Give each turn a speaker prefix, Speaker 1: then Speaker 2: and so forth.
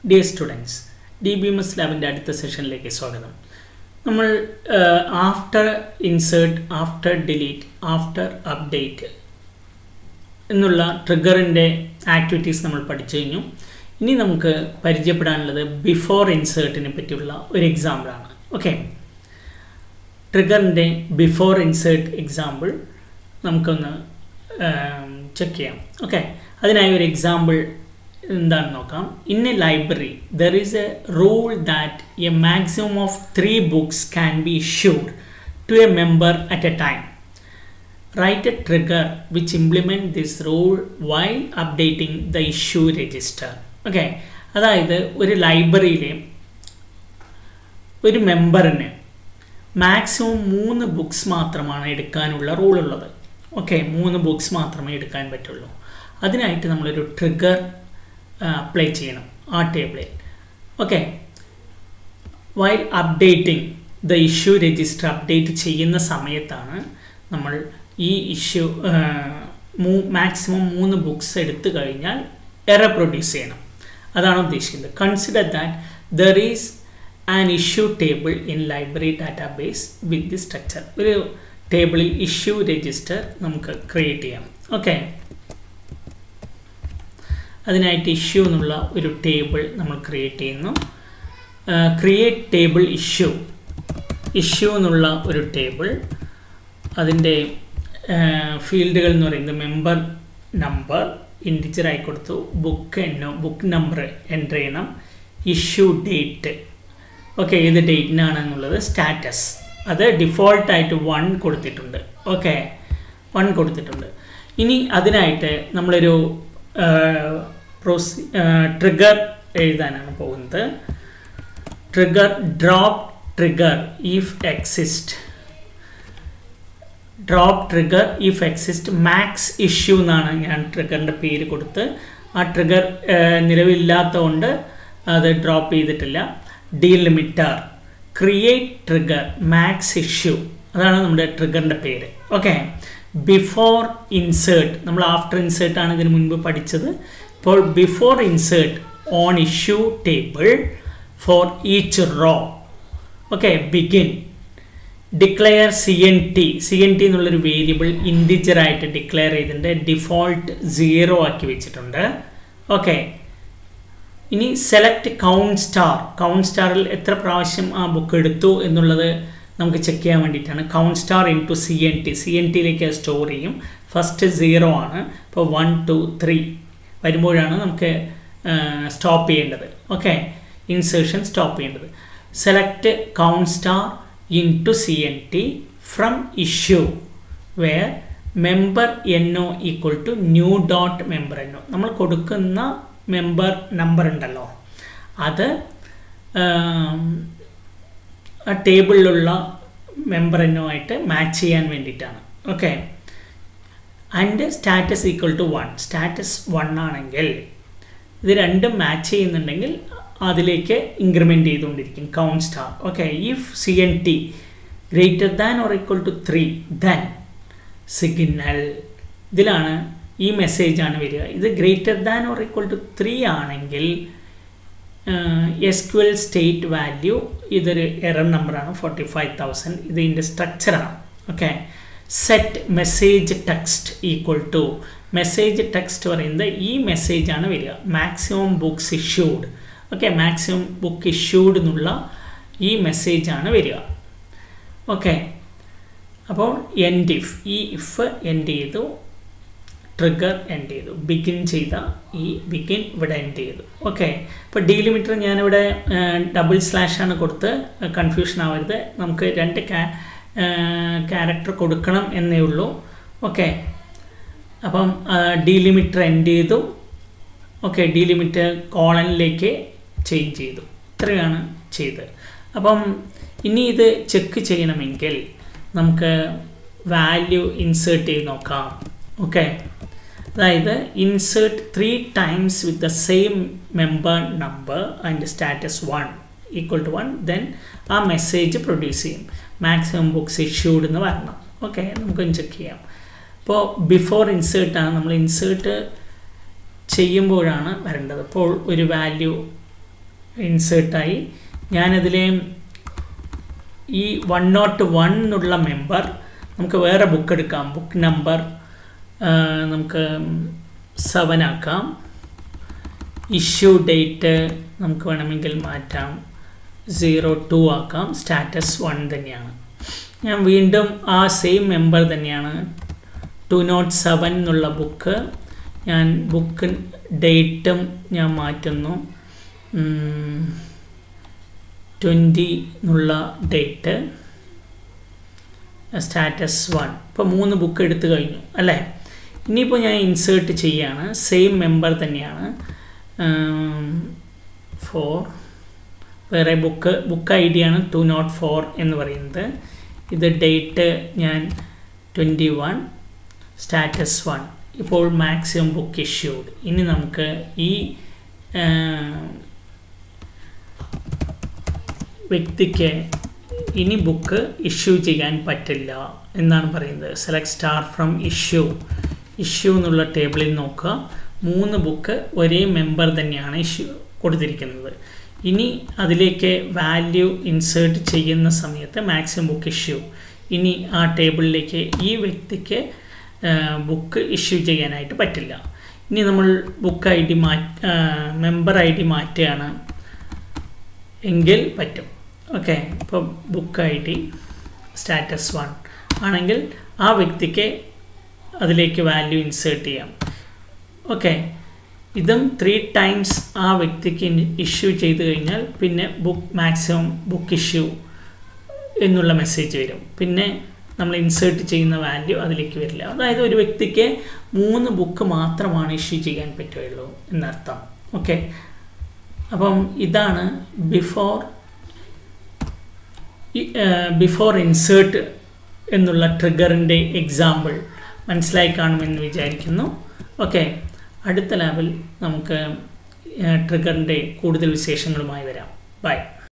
Speaker 1: Dear students, DBMS ലാബിൻ്റെ അടുത്ത സെഷനിലേക്ക് സ്വാഗതം. നമ്മൾ after insert, after delete, after update എന്നുള്ള ട്രിഗറിൻ്റെ ആക്ടിവിറ്റീസ് നമ്മൾ പഠിച്ചു കഴിഞ്ഞു. ഇനി നമുക്ക് പരിചയപ്പെടാനുള്ളത് ബിഫോർ ഇൻസേർട്ടിനെ പറ്റിയുള്ള ഒരു എക്സാമ്പിളാണ്. ഓക്കെ, ട്രിഗറിൻ്റെ ബിഫോർ ഇൻസേർട്ട് എക്സാമ്പിൾ നമുക്കൊന്ന് ചെക്ക് ചെയ്യാം. ഓക്കെ, അതിനായി ഒരു എക്സാമ്പിൾ എന്താണെന്ന് നോക്കാം. In a library there is a rule that a maximum of 3 books can be issued to a member at a time. Write a trigger which implement this rule while updating the issue register. Okay, അതായത് ഒരു ലൈബ്രറിയിലെ ഒരു മെമ്പറിന് maximum 3 books മാത്രമാണ് എടുക്കാനുള്ള റൂളുള്ളത്. Okay, 3 books മാത്രമേ എടുക്കാൻ പറ്റുള്ളൂ. അതിനായിട്ട് നമ്മളൊരു ട്രിഗർ അപ്ലൈ ചെയ്യണം ആ ടേബിളിൽ. Okay, while updating the issue register update ചെയ്യുന്ന സമയത്താണ് നമ്മൾ ഈ ഇഷ്യൂ മാക്സിമം 3 books എടുത്തു കഴിഞ്ഞാൽ എറർ പ്രൊഡ്യൂസ് ചെയ്യണം. അതാണ് ഉദ്ദേശിക്കുന്നത്. Consider that there is an issue table in library database with the structure. ഒരു ടേബിളിൽ ഇഷ്യൂ രജിസ്റ്റർ നമുക്ക് ക്രിയേറ്റ് ചെയ്യാം. ഓക്കെ, അതിനായിട്ട് ഇഷ്യൂ എന്നുള്ള ഒരു ടേബിൾ നമ്മൾ ക്രിയേറ്റ് ചെയ്യുന്നു. ക്രിയേറ്റ് ടേബിൾ ഇഷ്യൂ എന്നുള്ള ഒരു ടേബിൾ, അതിൻ്റെ ഫീൽഡുകൾ എന്ന് പറയുന്നത് മെമ്പർ നമ്പർ ഇൻഡിജറായി കൊടുത്തു, ബുക്ക് നമ്പർ എൻ്റർ ചെയ്യണം, ഇഷ്യൂ ഡേറ്റ്, ഓക്കെ ഏത് ഡേറ്റിനാണെന്നുള്ളത്, സ്റ്റാറ്റസ് അത് ഡിഫോൾട്ടായിട്ട് 1 കൊടുത്തിട്ടുണ്ട്. ഓക്കെ, 1 കൊടുത്തിട്ടുണ്ട്. ഇനി അതിനായിട്ട് നമ്മളൊരു ട്രിഗർ എഴുതാനാണ് പോകുന്നത്. Trigger drop trigger if exist max issue എന്നാണ് ഞാൻ ട്രിഗറിൻ്റെ പേര് കൊടുത്ത്. ആ ട്രിഗർ നിലവിലില്ലാത്തതുകൊണ്ട് അത് ഡ്രോപ്പ് ചെയ്തിട്ടില്ല. Delimiter create trigger max issue, അതാണ് നമ്മുടെ ട്രിഗറിൻ്റെ പേര്. ഓക്കെ, ബിഫോർ ഇൻസേർട്ട്, നമ്മൾ ആഫ്റ്റർ ഇൻസേർട്ട് ആണ് ഇതിന് മുൻപ് പഠിച്ചത്. ഇപ്പോൾ before insert on issue table for each row. Okay, begin declare CNT എന്നുള്ളൊരു വേരിയബിൾ ഇൻഡിജറായിട്ട് ഡിക്ലെയർ ചെയ്തിട്ടുണ്ട്. ഡിഫോൾട്ട് 0 ആക്കി വെച്ചിട്ടുണ്ട്. ഓക്കെ, ഇനി സെലക്ട് കൗണ്ട് സ്റ്റാറിൽ എത്ര പ്രാവശ്യം ആ ബുക്ക് എടുത്തു എന്നുള്ളത് നമുക്ക് ചെക്ക് ചെയ്യാൻ വേണ്ടിയിട്ടാണ്. കൗണ്ട് സ്റ്റാർ ഇൻടു CNTയിലേക്ക് സ്റ്റോർ ചെയ്യും. ഫസ്റ്റ് 0 ആണ്. ഇപ്പോൾ 1 2 3 വരുമ്പോഴാണ് നമുക്ക് സ്റ്റോപ്പ് ചെയ്യേണ്ടത്. ഓക്കെ, ഇൻസേർഷൻ സ്റ്റോപ്പ് ചെയ്യേണ്ടത്. Select count star into CNT from issue where member NO equal to new dot member NO. നമ്മൾ കൊടുക്കുന്ന മെമ്പർ നമ്പർ ഉണ്ടല്ലോ, അത് ആ ടേബിളിലുള്ള മെമ്പർ NO ആയിട്ട് മാച്ച് ചെയ്യാൻ വേണ്ടിയിട്ടാണ്. Okay, and status equal to 1. Status 1 ആണെങ്കിൽ ഇത് രണ്ടും മാച്ച് ചെയ്യുന്നുണ്ടെങ്കിൽ അതിലേക്ക് ഇൻക്രിമെൻറ്റ് ചെയ്തുകൊണ്ടിരിക്കും count star. Okay, if CNT greater than or equal to 3 then signal. ഇതിലാണ് ഈ മെസ്സേജാണ് വരിക. ഇത് greater than or equal to 3 ആണെങ്കിൽ SQL സ്റ്റേറ്റ് വാല്യൂ, ഇതൊരു എറർ നമ്പറാണ് 45,000. ഇത് ഇതിൻ്റെ സ്ട്രക്ചറാണ്. ഓക്കെ, set message text equal to message text പറയുന്നത് ഈ മെസ്സേജാണ് വരിക, maximum books issued. Okay, maximum book issued എന്നുള്ള ഈ മെസ്സേജാണ് വരിക. ഓക്കെ, അപ്പോൾ ഇഫ് എൻഡ് ചെയ്തു, ട്രിഗർ എൻഡ് ചെയ്തു, ബിഗിൻ ചെയ്ത ഈ ബിഗിൻ ഇവിടെ എൻഡ് ചെയ്തു. ഓക്കെ, ഇപ്പോൾ ഡീലിമിറ്റർ ഞാനിവിടെ ഡബിൾ സ്ലാഷ് ആണ് കൊടുത്ത്, കൺഫ്യൂഷൻ ആവരുത്. നമുക്ക് 2 ക്യാരക്ടർ കൊടുക്കണം എന്നേ ഉള്ളൂ. ഓക്കെ, അപ്പം ഡീലിമിറ്റർ എൻഡ് ചെയ്തു. ഓക്കെ, ഡീലിമിറ്റർ കോളനിലേക്ക് ചേഞ്ച് ചെയ്തു. ഇത്രയാണ് ചെയ്തത്. അപ്പം ഇനി ഇത് ചെക്ക് ചെയ്യണമെങ്കിൽ നമുക്ക് വാല്യൂ ഇൻസേർട്ട് ചെയ്ത് നോക്കാം. ഓക്കെ, അതായത് insert 3 times with the same member number and status 1 equal to 1, then ആ മെസ്സേജ് പ്രൊഡ്യൂസ് ചെയ്യും. മാക്സിമം ബുക്സ് ഇഷ്യൂഡ് എന്ന് വരണം. ഓക്കെ, നമുക്കൊന്ന് ചെക്ക് ചെയ്യാം. ഇപ്പോൾ ബിഫോർ ഇൻസേർട്ടാണ്, നമ്മൾ ഇൻസേർട്ട് ചെയ്യുമ്പോഴാണ് വരേണ്ടത്. അപ്പോൾ ഒരു വാല്യൂ ഇൻസേർട്ടായി. ഞാനതിൽ ഈ 101 എന്നുള്ള മെമ്പർ നമുക്ക് വേറെ ബുക്ക് എടുക്കാം. ബുക്ക് നമ്പർ നമുക്ക് 7 ആക്കാം. ഇഷ്യൂ ഡേറ്റ് നമുക്ക് വേണമെങ്കിൽ മാറ്റാം, 02 ആക്കാം. സ്റ്റാറ്റസ് 1 തന്നെയാണ്. ഞാൻ വീണ്ടും ആ സെയിം മെമ്പർ തന്നെയാണ് 207 എന്നുള്ള ബുക്ക്. ഞാൻ ബുക്ക് ഡേറ്റും ഞാൻ മാറ്റുന്നു, 20 എന്നുള്ള ഡേറ്റ്, സ്റ്റാറ്റസ് 1. ഇപ്പോൾ 3 ബുക്ക് എടുത്തു കഴിഞ്ഞു അല്ലേ. ഇനിയിപ്പോൾ ഞാൻ ഇൻസേർട്ട് ചെയ്യാണ്, സെയിം മെമ്പർ തന്നെയാണ്. 4 വേറെ ബുക്ക് ഐ ഡി ആണ് 204 എന്ന് പറയുന്നത്. ഇത് ഡേറ്റ് ഞാൻ 21, സ്റ്റാറ്റസ് 1. ഇപ്പോൾ മാക്സിമം ബുക്ക് ഇഷ്യൂഡ്. ഇനി നമുക്ക് ഈ വ്യക്തിക്ക് ഇനി ബുക്ക് ഇഷ്യൂ ചെയ്യാൻ പറ്റില്ല എന്നാണ് പറയുന്നത്. സെലക്ട് സ്റ്റാർ ഫ്രം ഇഷ്യൂ എന്നുള്ള ടേബിളിൽ നോക്കുക. 3 ബുക്ക് ഒരേ മെമ്പർ തന്നെയാണ് ഇഷ്യൂ കൊടുത്തിരിക്കുന്നത്. ഇനി അതിലേക്ക് വാല്യൂ ഇൻസേർട്ട് ചെയ്യുന്ന സമയത്ത് മാക്സിമം ബുക്ക് ഇഷ്യൂ. ഇനി ആ ടേബിളിലേക്ക് ഈ വ്യക്തിക്ക് ബുക്ക് ഇഷ്യൂ ചെയ്യാനായിട്ട് പറ്റില്ല. ഇനി നമ്മൾ book I D member I D മാറ്റുകയാണ് എങ്കിൽ പറ്റും. ഓക്കെ, ഇപ്പോൾ ബുക്ക് ഐ ഡി സ്റ്റാറ്റസ് 1 ആണെങ്കിൽ ആ വ്യക്തിക്ക് അതിലേക്ക് വാല്യൂ ഇൻസേർട്ട് ചെയ്യാം. ഓക്കെ, ഇതും 3 ടൈംസ് ആ വ്യക്തിക്ക് ഇഷ്യൂ ചെയ്ത് കഴിഞ്ഞാൽ പിന്നെ മാക്സിമം ബുക്ക് ഇഷ്യൂ എന്നുള്ള മെസ്സേജ് വരും. പിന്നെ നമ്മൾ ഇൻസേർട്ട് ചെയ്യുന്ന വാല്യൂ അതിലേക്ക് വരില്ല. അതായത് ഒരു വ്യക്തിക്ക് 3 ബുക്ക് മാത്രമാണ് ഇഷ്യൂ ചെയ്യാൻ പറ്റുകയുള്ളൂ എന്നർത്ഥം. ഓക്കെ, അപ്പം ഇതാണ് ബിഫോർ ഇൻസേർട്ട് എന്നുള്ള ട്രിഗറിൻ്റെ എക്സാമ്പിൾ. മനസ്സിലായി കാണുമെന്ന് വിചാരിക്കുന്നു. ഓക്കെ, അടുത്ത ലാബിൽ നമുക്ക് ട്രിഗറിൻ്റെ കൂടുതൽ വിശേഷങ്ങളുമായി വരാം. ബൈ.